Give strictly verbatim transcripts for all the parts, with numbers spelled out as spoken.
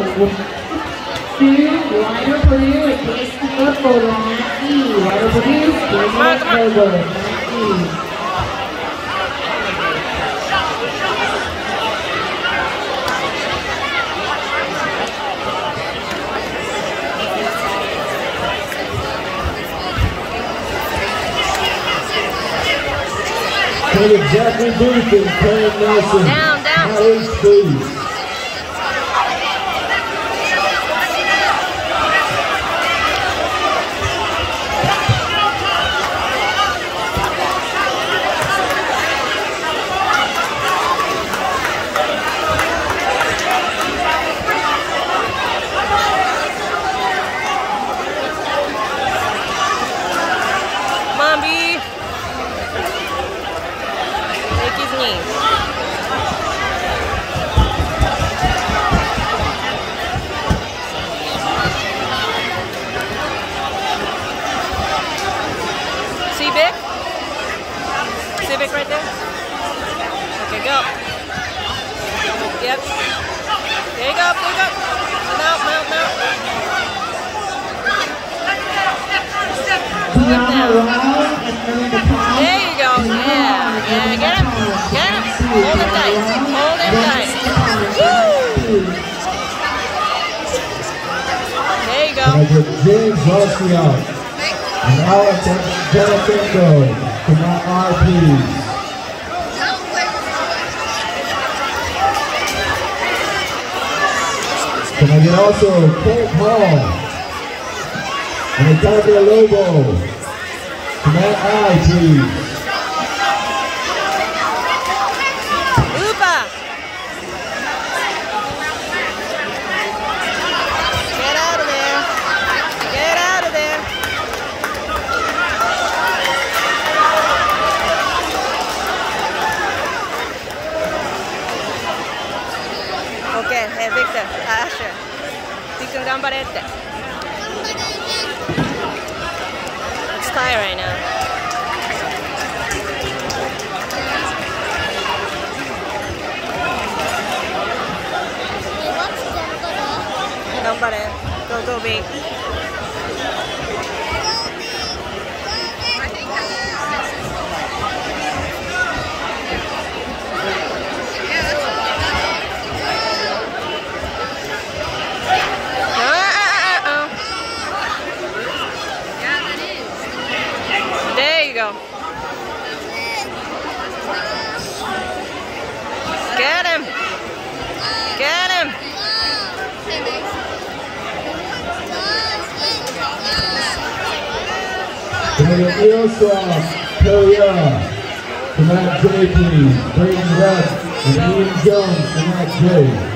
Two, Ryder Purdue and Casey up for the Matt E. Ryder Purdue, Casey over, Matt E. Take it, Jackie Booth and Karen Nelson. Down, down. Alex, please. Civic right there. Okay, go. Yep. There you go, there you go. Mount, mount, mount. There you go, yeah. Yeah, get him. Get him. Hold him tight. Hold him tight. Woo! There you go. James Roscoe and Alex Delafendo. Come on, R, please. Can I get also Cole Hall and Octavia Lobo? Come on, I, please. Upa. Get out of there. Get out of there. Okay, hey Victor, Asher, Victor, gambarete. It's tired right now. Gambare, go go Vic. Go. Get him! Get him! Come on, Jay, please. Brayden Russ and Ian Jones. Come on, Jay.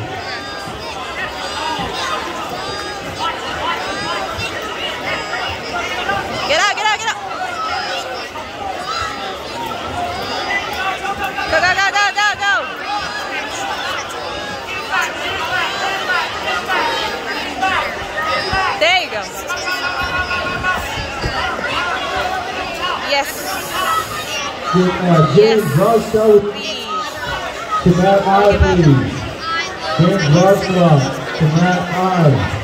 Get out, get out, get out! Go, go, go, go, go, go! There you go. Yes. Uh, James Yes. Roscoe. Come on, I, please. James Roscoe. Come on, I.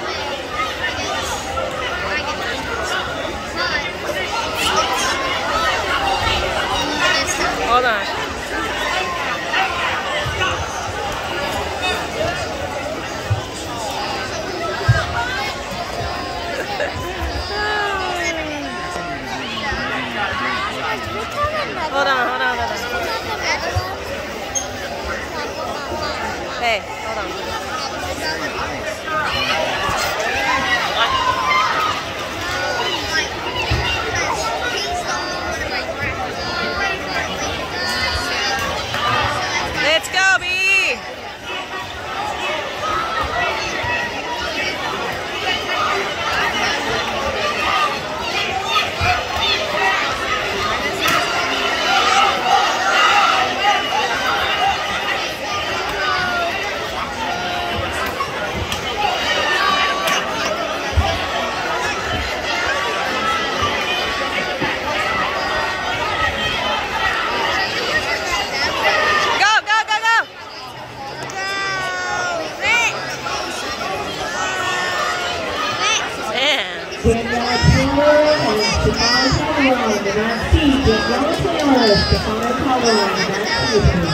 Hold on. Hold on, hold on, hold on. Hey, hold on. Danielle Taylor and Savannah Taylor on the back seat. Danielle Taylor, Savannah Taylor on the back seat.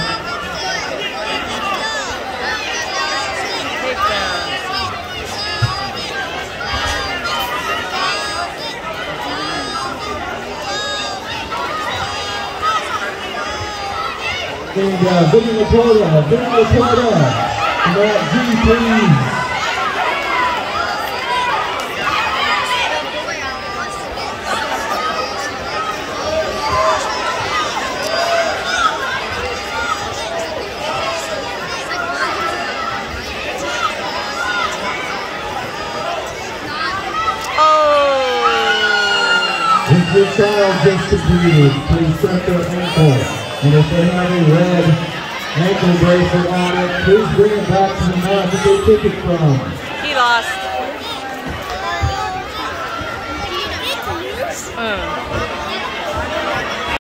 And uh, Vinny Laporta, Vinny Laporta, and that G, please. Oh! If your child just completed, please check their ankle. And if they have a red ankle bracelet on it, please bring it back to the mat that they took it from. He lost. Mm.